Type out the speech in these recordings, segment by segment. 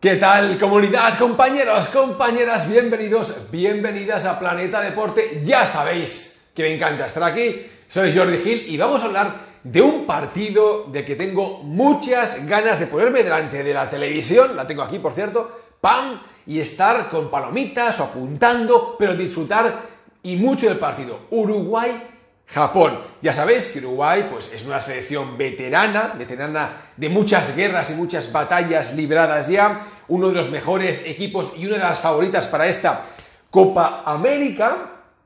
¿Qué tal, comunidad, compañeros, compañeras? Bienvenidos, bienvenidas a Planeta Deporte. Ya sabéis que me encanta estar aquí. Soy Jordi Gil y vamos a hablar de un partido del que tengo muchas ganas de ponerme delante de la televisión. La tengo aquí, por cierto. ¡Pam! Y estar con palomitas o apuntando, pero disfrutar y mucho del partido. Uruguay-Japón. Ya sabéis que Uruguay pues, es una selección veterana de muchas guerras y muchas batallas libradas ya, uno de los mejores equipos y una de las favoritas para esta Copa América.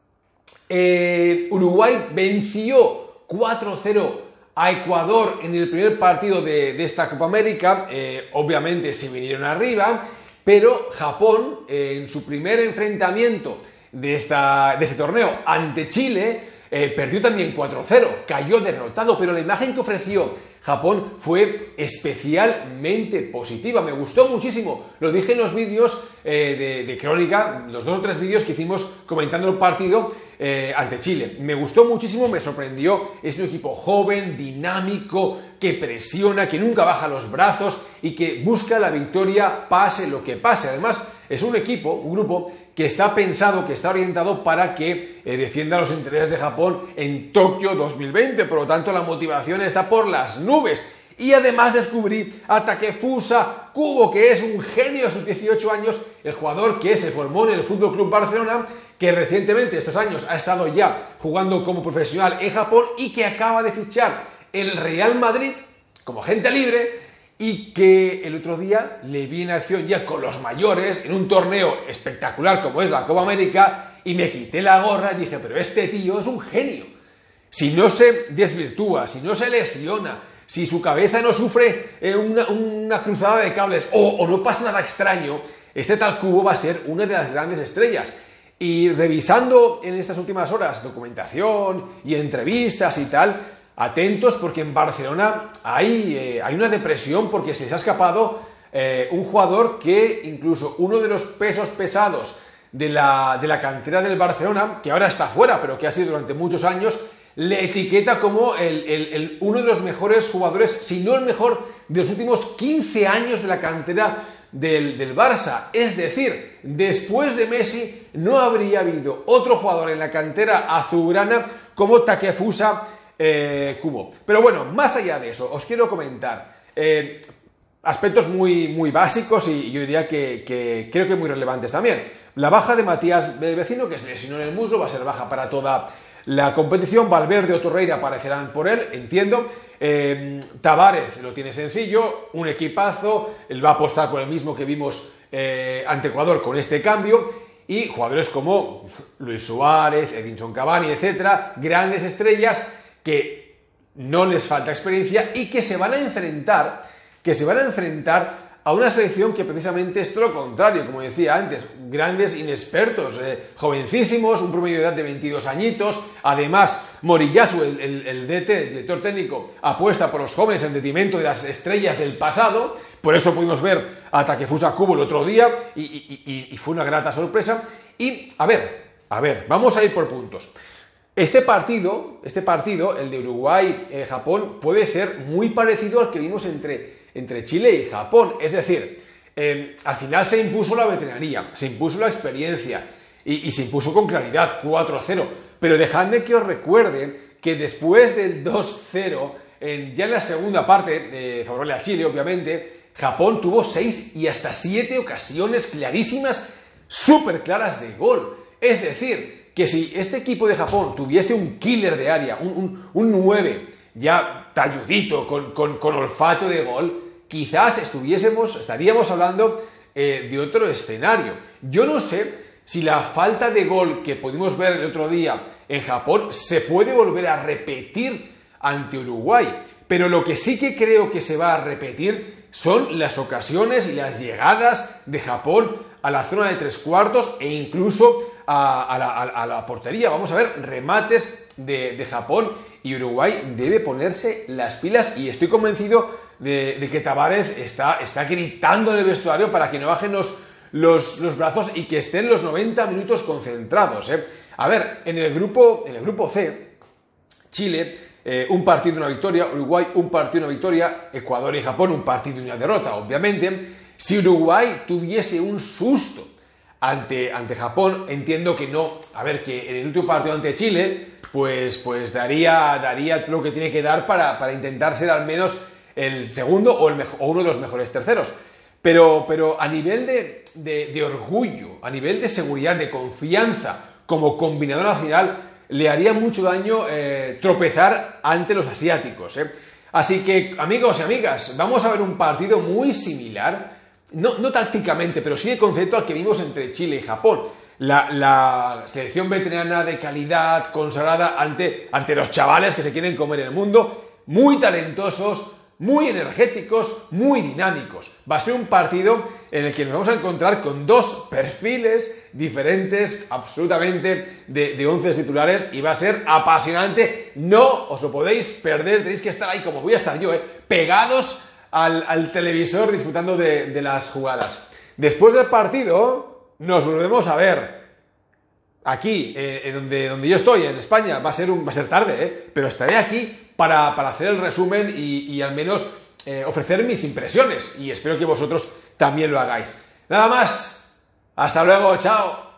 Uruguay venció 4-0 a Ecuador en el primer partido de esta Copa América. Obviamente se vinieron arriba, pero Japón en su primer enfrentamiento de este torneo ante Chile perdió también 4-0, cayó derrotado, pero la imagen que ofreció Japón fue especialmente positiva, me gustó muchísimo, lo dije en los vídeos de crónica, los 2 o 3 vídeos que hicimos comentando el partido ante Chile. Me gustó muchísimo, me sorprendió, es un equipo joven, dinámico, que presiona, que nunca baja los brazos y que busca la victoria pase lo que pase. Además, es un equipo, un grupo que está pensado, que está orientado para que defienda los intereses de Japón en Tokio 2020, por lo tanto la motivación está por las nubes. Y además descubrí a Takefusa Kubo, que es un genio a sus 18 años, el jugador que se formó en el Fútbol Club Barcelona, que recientemente, estos años, ha estado ya jugando como profesional en Japón y que acaba de fichar el Real Madrid como agente libre, y que el otro día le vi en acción ya con los mayores en un torneo espectacular como es la Copa América, y me quité la gorra y dije, pero este tío es un genio. Si no se desvirtúa, si no se lesiona, si su cabeza no sufre una cruzada de cables o no pasa nada extraño, este tal Kubo va a ser una de las grandes estrellas. Y revisando en estas últimas horas documentación y entrevistas y tal, atentos porque en Barcelona hay una depresión porque se les ha escapado un jugador que incluso uno de los pesos pesados de la cantera del Barcelona, que ahora está fuera pero que ha sido durante muchos años, le etiqueta como uno de los mejores jugadores, si no el mejor, de los últimos 15 años de la cantera del Barça. Es decir, después de Messi no habría habido otro jugador en la cantera azulgrana como Takefusa Kubo. Pero bueno, más allá de eso, os quiero comentar aspectos muy básicos y yo diría que creo que muy relevantes también. La baja de Matías Vecino, que se lesionó en el muslo, va a ser baja para toda la competición. Valverde o Torreira aparecerán por él, entiendo. Tavares lo tiene sencillo, un equipazo, él va a apostar por el mismo que vimos ante Ecuador con este cambio, y jugadores como Luis Suárez, Edinson Cavani, etcétera, grandes estrellas que no les falta experiencia y que se van a enfrentar a una selección que precisamente es todo lo contrario, como decía antes, grandes inexpertos, jovencísimos, un promedio de edad de 22 añitos. Además, Moriyasu, el DT, el director técnico, apuesta por los jóvenes en detrimento de las estrellas del pasado. Por eso pudimos ver a Takefusa Kubo el otro día y fue una grata sorpresa. Y, a ver, vamos a ir por puntos. Este partido, el de Uruguay-Japón, puede ser muy parecido al que vimos entre Chile y Japón. Es decir, al final se impuso la veteranía, se impuso la experiencia y se impuso con claridad 4-0. Pero dejadme que os recuerde que después del 2-0, ya en la segunda parte, favorable a Chile, obviamente, Japón tuvo 6 y hasta 7 ocasiones clarísimas, súper claras de gol. Es decir, que si este equipo de Japón tuviese un killer de área, un 9 ya talludito, con olfato de gol, quizás estaríamos hablando de otro escenario. Yo no sé si la falta de gol que pudimos ver el otro día en Japón se puede volver a repetir ante Uruguay, pero lo que sí que creo que se va a repetir son las ocasiones y las llegadas de Japón a la zona de 3/4 e incluso a la portería. Vamos a ver remates de Japón, y Uruguay debe ponerse las pilas, y estoy convencido de que Tavares está gritando en el vestuario para que no bajen los brazos y que estén los 90 minutos concentrados. A ver, en el grupo C, Chile, un partido y una victoria, Uruguay, un partido y una victoria, Ecuador y Japón, un partido y una derrota, obviamente. Si Uruguay tuviese un susto ante Japón, entiendo que no, a ver, que en el último partido ante Chile, pues daría lo que tiene que dar para intentar ser al menos el segundo o uno de los mejores terceros. Pero a nivel de orgullo, a nivel de seguridad, de confianza como combinador nacional, le haría mucho daño tropezar ante los asiáticos. Así que, amigos y amigas, vamos a ver un partido muy similar, no tácticamente, pero sí de concepto al que vimos entre Chile y Japón. La selección veterana de calidad, consagrada ante los chavales que se quieren comer el mundo, muy talentosos, muy energéticos, muy dinámicos. Va a ser un partido en el que nos vamos a encontrar con dos perfiles diferentes absolutamente de 11 titulares y va a ser apasionante. No os lo podéis perder, tenéis que estar ahí como voy a estar yo, pegados al televisor disfrutando de las jugadas. Después del partido nos volvemos a ver. Aquí, donde yo estoy, en España, va a ser tarde, pero estaré aquí para hacer el resumen y al menos ofrecer mis impresiones. Y espero que vosotros también lo hagáis. Nada más. Hasta luego. Chao.